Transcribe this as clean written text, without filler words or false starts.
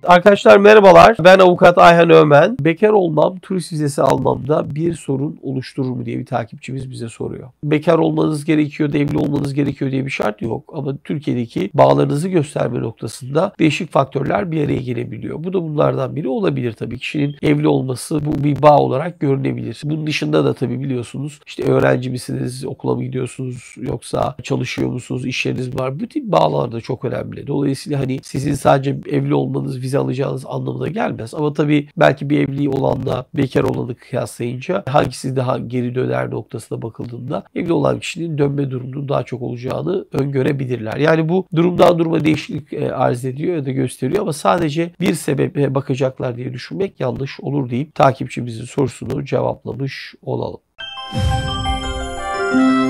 Arkadaşlar merhabalar. Ben avukat Ayhan Ömen. Bekar olmam turist vizesi almamda bir sorun oluşturur mu diye bir takipçimiz bize soruyor. Bekar olmanız gerekiyor, evli olmanız gerekiyor diye bir şart yok. Ama Türkiye'deki bağlarınızı gösterme noktasında değişik faktörler bir araya gelebiliyor. Bu da bunlardan biri olabilir tabii. Kişinin evli olması bu bir bağ olarak görünebilir. Bunun dışında da tabii biliyorsunuz işte öğrenci misiniz, okula mı gidiyorsunuz yoksa çalışıyor musunuz, iş yeriniz var. Bu tip bağlar da çok önemli. Dolayısıyla hani sizin sadece evli olmanız vize alacağınız anlamına gelmez. Ama tabii belki bir evli olanla bekar olanı kıyaslayınca hangisi daha geri döner noktasına bakıldığında evli olan kişinin dönme durumunun daha çok olacağını öngörebilirler. Yani bu durumdan duruma değişiklik arz ediyor ya da gösteriyor ama sadece bir sebebe bakacaklar diye düşünmek yanlış olur deyip takipçimizin sorusunu cevaplamış olalım.